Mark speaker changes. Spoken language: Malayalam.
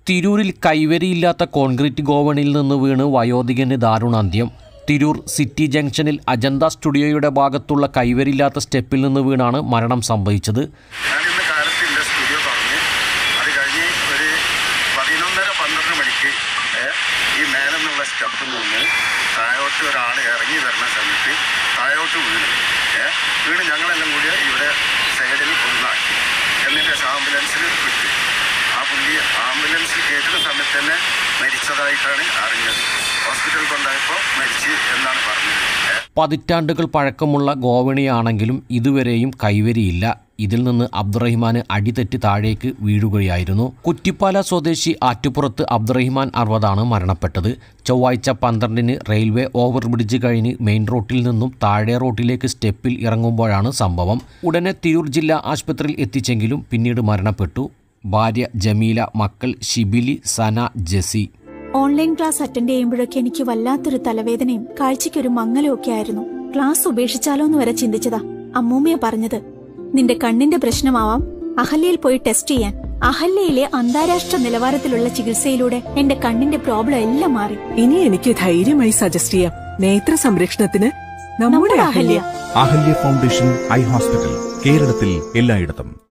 Speaker 1: തിരൂരിൽ കൈവരിയില്ലാത്ത കോൺക്രീറ്റ് ഗോവണിയിൽ നിന്ന് വീണ് വയോധികന് ദാരുണാന്ത്യം. തിരൂർ സിറ്റി ജംഗ്ഷനിൽ അജന്ത സ്റ്റുഡിയോയുടെ ഭാഗത്തുള്ള കൈവരിയില്ലാത്ത സ്റ്റെപ്പിൽ നിന്ന് വീണാണ് മരണം സംഭവിച്ചത്.
Speaker 2: ഈ മേലെന്നുള്ള സ്റ്റെപ്പിൽ നിന്ന് താഴോട്ട് ഒരാൾ ഇറങ്ങി വരുന്ന സമയത്ത് താഴോട്ട് വീണ് ഞങ്ങളെല്ലാം കൂടി ഇവിടെ സൈഡിൽ കൊണ്ടാക്കി. എന്നിട്ട് ആംബുലൻസിൽ വിട്ട് ആ പുള്ളി ആംബുലൻസിൽ കയറ്റുന്ന സമയത്ത് തന്നെ മരിച്ചതായിട്ടാണ് അറിഞ്ഞത്. ഹോസ്പിറ്റലിൽ കൊണ്ടായപ്പോൾ മരിച്ച് എന്നാണ് പറഞ്ഞത്.
Speaker 1: പതിറ്റാണ്ടുകൾ പഴക്കമുള്ള ഗോവണിയാണെങ്കിലും ഇതുവരെയും കൈവരിയില്ല. ഇതിൽ നിന്ന് അബ്ദുറഹിമാന് അടിതെറ്റി താഴേക്ക് വീഴുകയായിരുന്നു. കുറ്റിപ്പാല സ്വദേശി ആറ്റുപുറത്ത് അബ്ദുറഹിമാൻ 60 മരണപ്പെട്ടത്. ചൊവ്വാഴ്ച 12-ന് റെയിൽവേ ഓവർബ്രിഡ്ജ് കഴിഞ്ഞ് മെയിൻ റോട്ടിൽ നിന്നും താഴെ റോട്ടിലേക്ക് സ്റ്റെപ്പിൽ ഇറങ്ങുമ്പോഴാണ് സംഭവം. ഉടനെ തിരൂർ ജില്ലാ ആശുപത്രിയിൽ എത്തിച്ചെങ്കിലും പിന്നീട് മരണപ്പെട്ടു. ഭാര്യ ജമീല, മക്കൾ Shibili, Sana, Jessy.
Speaker 3: Online class attend ചെയ്യുമ്പോഴൊക്കെ എനിക്ക് വല്ലാത്തൊരു തലവേദനയും കാഴ്ചയ്ക്കൊരു മങ്ങലും ഒക്കെ ആയിരുന്നു. ക്ലാസ് ഉപേക്ഷിച്ചാലോ എന്ന് വരെ ചിന്തിച്ചതാ. അമ്മൂമ്മയെ പറഞ്ഞത്, നിന്റെ കണ്ണിന്റെ പ്രശ്നമാവാം, അഹല്യയിൽ പോയി ടെസ്റ്റ് ചെയ്യാൻ. അഹല്യയിലെ അന്താരാഷ്ട്ര നിലവാരത്തിലുള്ള ചികിത്സയിലൂടെ എന്റെ കണ്ണിന്റെ പ്രോബ്ലം എല്ലാം മാറി.
Speaker 4: ഇനി എനിക്ക് ധൈര്യമായി സജസ്റ്റ് ചെയ്യാം, നേത്ര സംരക്ഷണത്തിന് നമ്മുടെ Ahalya.
Speaker 5: Ahalya foundation eye hospital, കേരളത്തിൽ എല്ലായിടത്തും.